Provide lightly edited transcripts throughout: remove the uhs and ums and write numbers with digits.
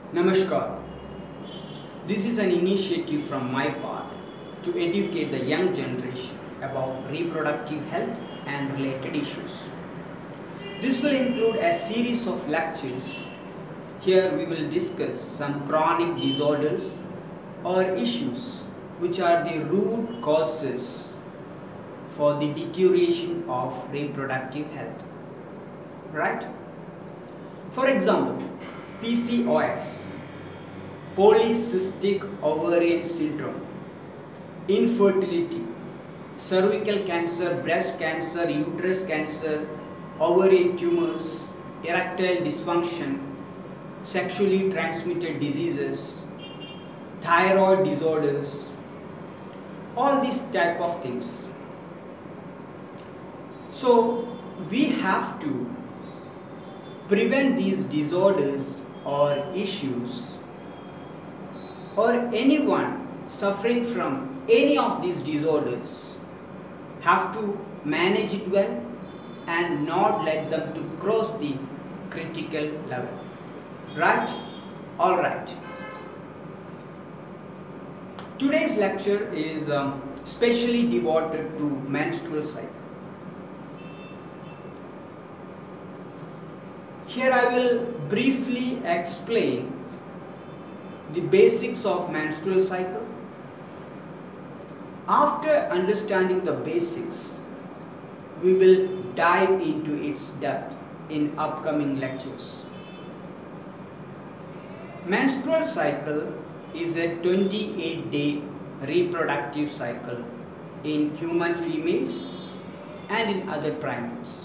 Namaskar. This is an initiative from my part to educate the young generation about reproductive health and related issues. This will include a series of lectures. Here we will discuss some chronic disorders or issues which are the root causes for the deterioration of reproductive health. Right? For example, PCOS, polycystic ovarian syndrome, infertility, cervical cancer, breast cancer, uterus cancer, ovarian tumors, erectile dysfunction, sexually transmitted diseases, thyroid disorders, all these type of things. So we have to prevent these disorders or issues, or anyone suffering from any of these disorders have to manage it well and not let them to cross the critical level. Right? Alright. Today's lecture is specially devoted to menstrual cycle. Here I will briefly explain the basics of menstrual cycle. After understanding the basics, we will dive into its depth in upcoming lectures. Menstrual cycle is a 28-day reproductive cycle in human females and in other primates.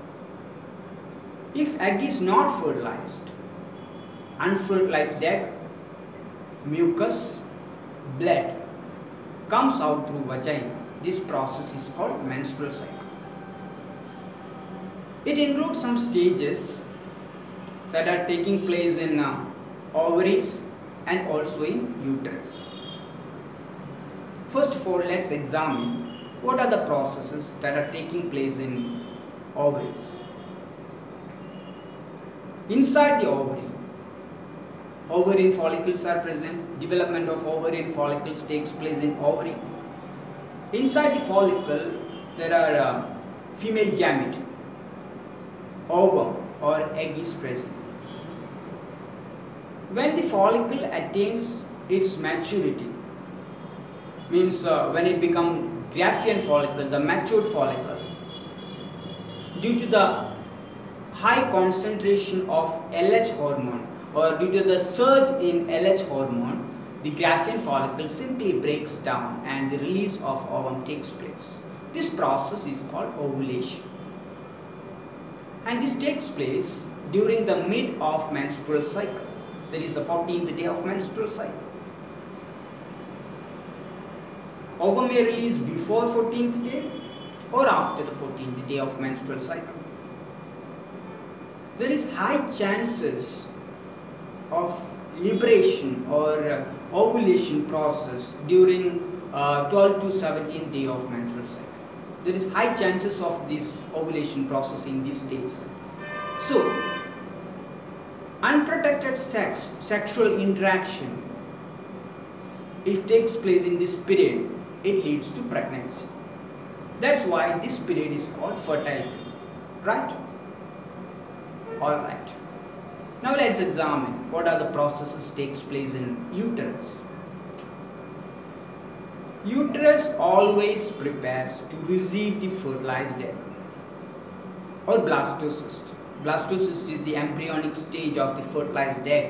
If egg is not fertilized, unfertilized egg, mucus, blood comes out through vagina. This process is called menstrual cycle. It includes some stages that are taking place in ovaries and also in uterus. First of all, let's examine what are the processes that are taking place in ovaries. Inside the ovary, ovarian follicles are present. Development of ovarian follicles takes place in ovary. Inside the follicle, there are female gamete, ovum or egg is present. When the follicle attains its maturity, means when it becomes Graafian follicle, the matured follicle, due to the high concentration of LH hormone or due to the surge in LH hormone, the Graafian follicle simply breaks down and the release of ovum takes place. This process is called ovulation, and this takes place during the mid of menstrual cycle, that is the 14th day of menstrual cycle. Ovum may release before 14th day or after the 14th day of menstrual cycle. There is high chances of liberation or ovulation process during 12 to 17 day of menstrual cycle. There is high chances of this ovulation process in these days. So, unprotected sexual interaction, if takes place in this period, it leads to pregnancy. That's why this period is called fertile period, right? Alright. Now let's examine what are the processes takes place in uterus. Uterus always prepares to receive the fertilized egg or blastocyst. Blastocyst is the embryonic stage of the fertilized egg.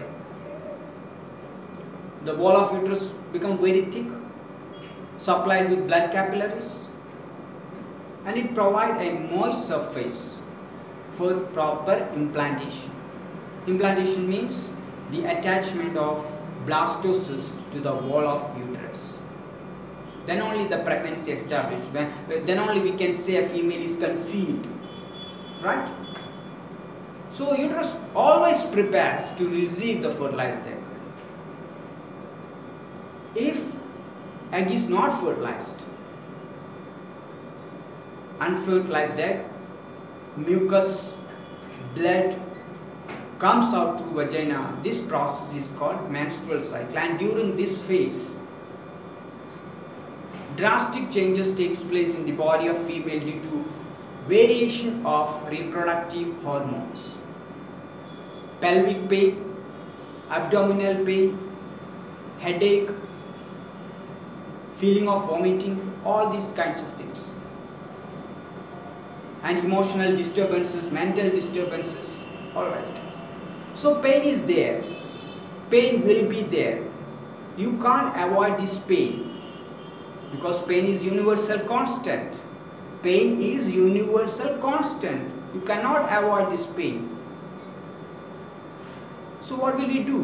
The wall of uterus becomes very thick, supplied with blood capillaries, and it provides a moist surface for proper implantation. Implantation means the attachment of blastocyst to the wall of uterus. Then only the pregnancy established. Then only we can say a female is conceived. Right? So uterus always prepares to receive the fertilized egg. If egg is not fertilized, unfertilized egg, mucus, blood, comes out through vagina, this process is called menstrual cycle, and during this phase drastic changes takes place in the body of female due to variation of reproductive hormones. Pelvic pain, abdominal pain, headache, feeling of vomiting, all these kinds of things, and emotional disturbances, mental disturbances, all these things. So pain is there, pain will be there. You can't avoid this pain because pain is universal constant. Pain is universal constant. You cannot avoid this pain. So what will we do?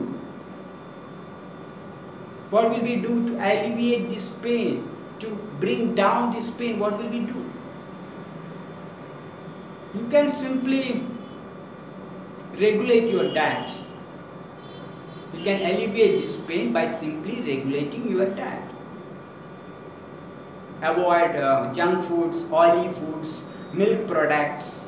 What will we do to alleviate this pain, to bring down this pain? What will we do? You can simply regulate your diet. You can alleviate this pain by simply regulating your diet. Avoid junk foods, oily foods, milk products,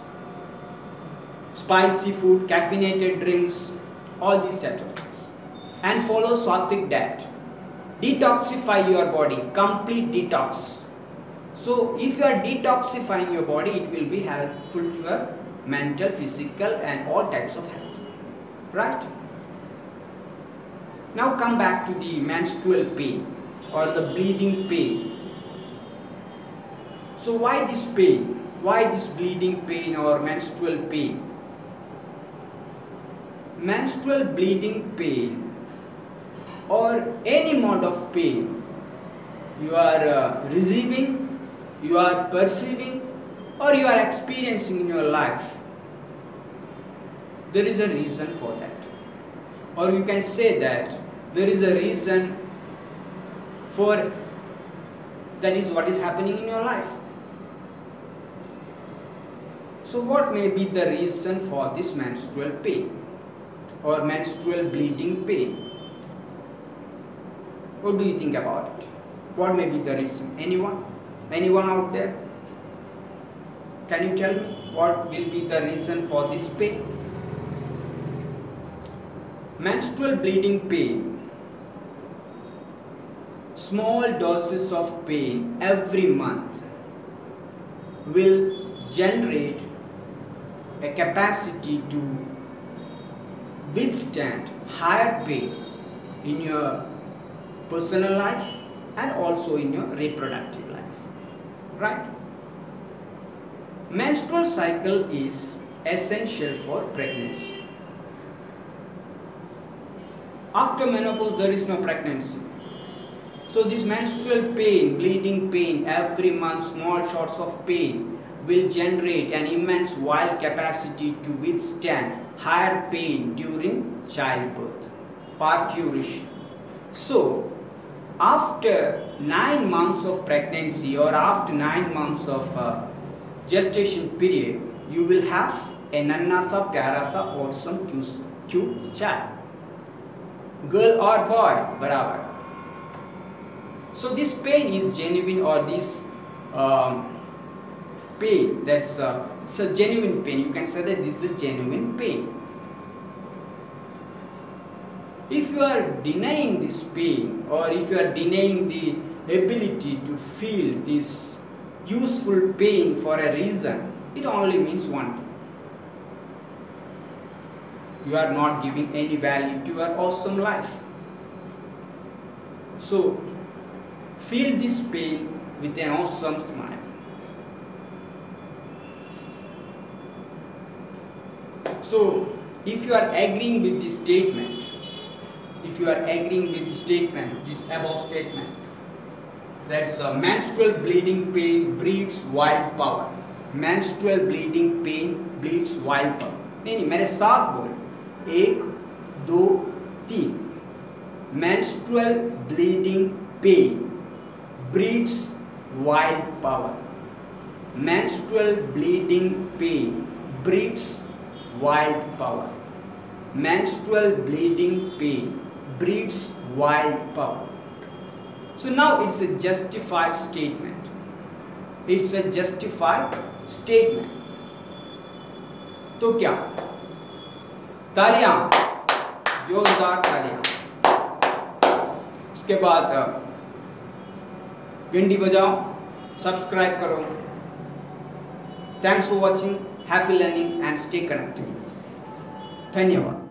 spicy food, caffeinated drinks, all these types of things. And follow Sattvic diet. Detoxify your body, complete detox. So if you are detoxifying your body, it will be helpful to your mental, physical and all types of health. Right? Now come back to the menstrual pain or the bleeding pain. So why this pain? Why this bleeding pain or menstrual pain? Menstrual bleeding pain or any mode of pain you are receiving, you are perceiving or you are experiencing in your life, there is a reason for that. Or you can say that there is a reason for that is what is happening in your life. So what may be the reason for this menstrual pain or menstrual bleeding pain? What do you think about it? What may be the reason? Anyone? Anyone out there? Can you tell me what will be the reason for this pain? Menstrual bleeding pain. Small doses of pain every month will generate a capacity to withstand higher pain in your personal life and also in your reproductive life. Right? Menstrual cycle is essential for pregnancy. After menopause, there is no pregnancy. So this menstrual pain, bleeding pain, every month small shots of pain will generate an immense vital capacity to withstand higher pain during childbirth, parturition. So after 9 months of pregnancy or after 9 months of gestation period, you will have a nanna sa pyara sa awesome cute child, girl or boy, barabar. So this pain is genuine, or this pain, it's a genuine pain. You can say that this is a genuine pain. If you are denying this pain, or if you are denying the ability to feel this useful pain for a reason, it only means one thing: you are not giving any value to your awesome life. So feel this pain with an awesome smile. So if you are agreeing with this statement, if you are agreeing with this statement, this above statement, that's menstrual bleeding pain breeds wild power. Menstrual bleeding pain breeds wild power. नहीं, मेरे साथ बोल, 1, 2, 3. Menstrual bleeding pain breeds wild power. Menstrual bleeding pain breeds wild power. Menstrual bleeding pain breeds wild power. So now it's a justified statement. It's a justified statement. तो क्या? तालियां, जोरदार तालियां। इसके बाद घंटी बजाओ, सब्सक्राइब करो। Thanks for watching, happy learning and stay connected. धन्यवाद।